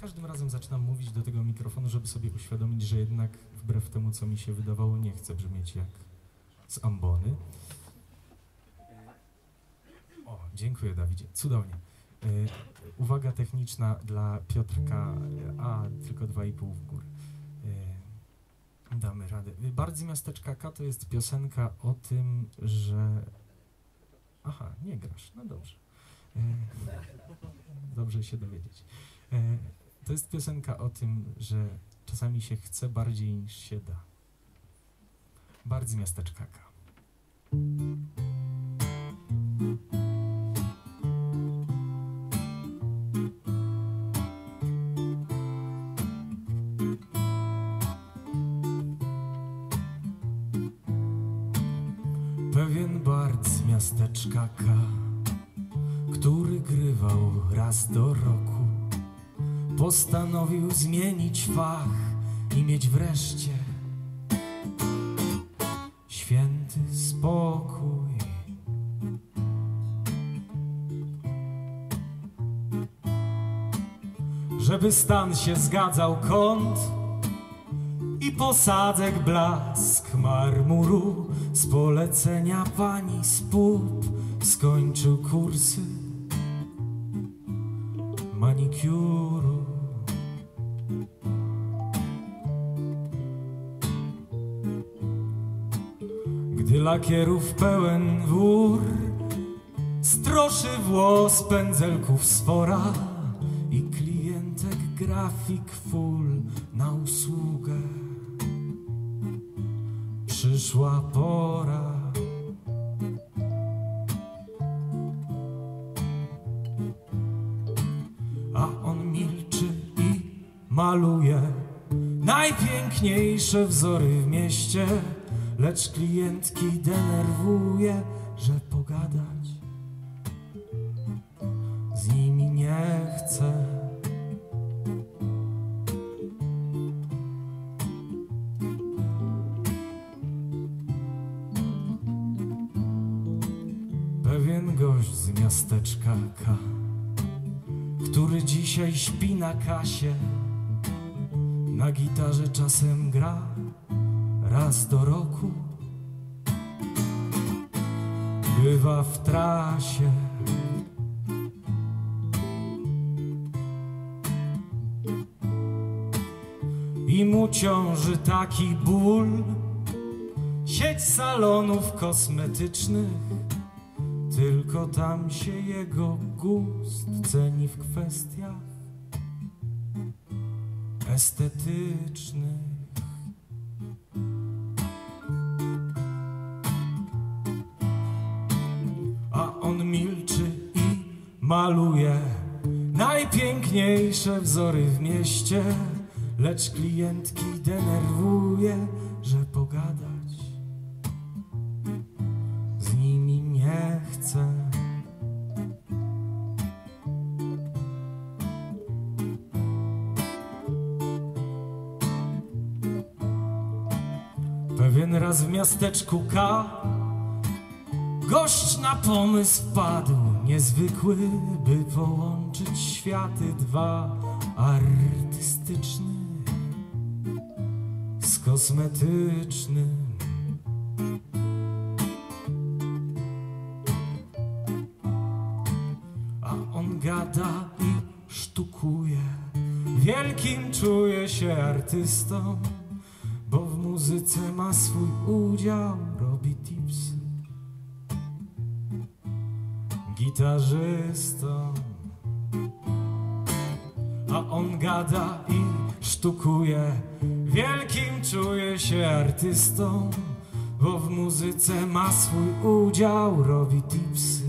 każdym razem zaczynam mówić do tego mikrofonu, żeby sobie uświadomić, że jednak wbrew temu, co mi się wydawało, nie chcę brzmieć jak z ambony. O, dziękuję, Dawidzie, cudownie. Uwaga techniczna dla Piotrka, tylko 2,5 w górę. Damy radę. Bard z miasteczka K to jest piosenka o tym, że... Aha, nie grasz, no dobrze. Dobrze się dowiedzieć. To jest piosenka o tym, że czasami się chce bardziej niż się da. Bard z miasteczka K. Pewien bard z miasteczka K, który grywał raz do roku, postanowił zmienić fach i mieć wreszcie święty spokój. Żeby stan się zgadzał kąt i posadzek blask marmuru, z polecenia pani z pup skończył kursy manikiuru. Gdy lakierów pełen wór stroszy włos pędzelków sfora i klientek grafik full na usługę, przyszła pora. A on milczy i maluje najpiękniejsze wzory w mieście, lecz klientki denerwuje, że pogadać z nimi nie chce. Pewien gość z miasteczka K, który dzisiaj śpi na kasie, na gitarze czasem gra raz do roku, bywa w trasie. I mu ciąży taki ból, sieć salonów kosmetycznych, tylko tam się jego gust ceni w kwestiach estetycznych. A on milczy i maluje najpiękniejsze wzory w mieście, lecz klientki denerwuje, że pogadać z nimi nie chce. Pewien raz w miasteczku K gość na pomysł wpadł niezwykły, by połączyć światy dwa, artystyczny z kosmetycznym. A on gada i sztukuje, wielkim czuje się artystą, bo w muzyce ma swój udział, robi tipsy gitarzystą. A on gada i sztukuje, wielkim czuje się artystą, bo w muzyce ma swój udział, robi tipsy